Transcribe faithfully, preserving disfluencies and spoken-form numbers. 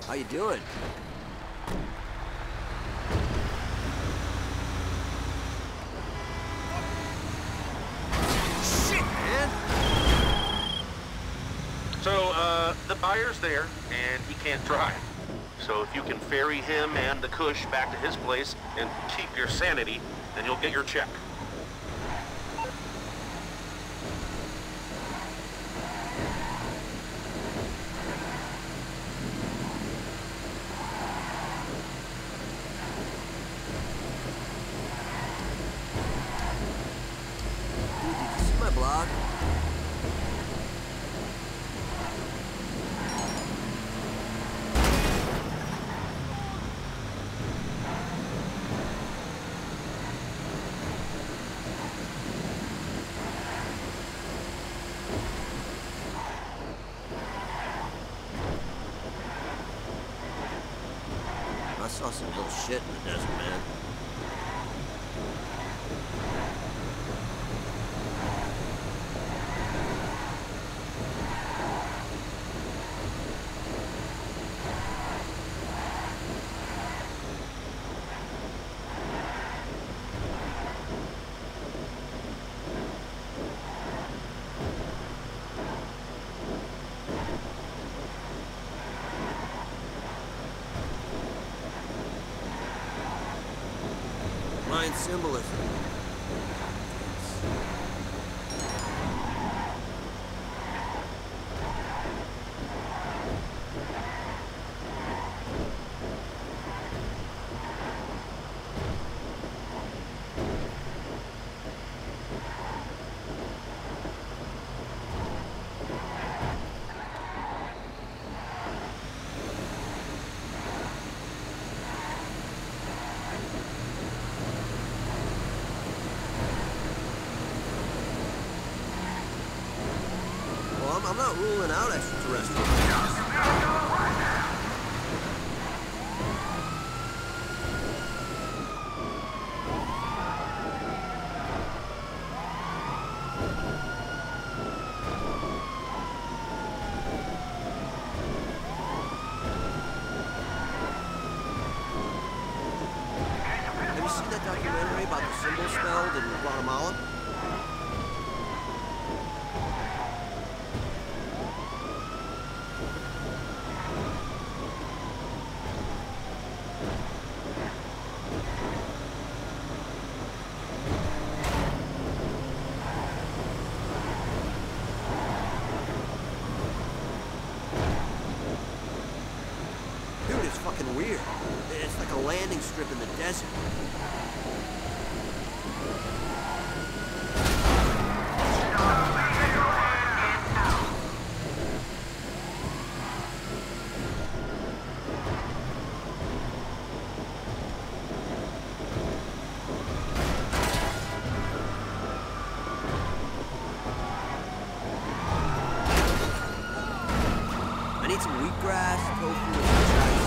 How you doing? Shit, man! So, uh, the buyer's there, and he can't drive. So if you can ferry him and the Kush back to his place and keep your sanity, then you'll get your check. Dude, did you see my blog? I saw some little shit in the desert, man. Mayan symbolism. Well, I'm, I'm not ruling out extraterrestrials. Have you seen that documentary about the symbol spelled in Guatemala? Dude, it's fucking weird. It's like a landing strip in the desert. I need some wheatgrass, tofu, and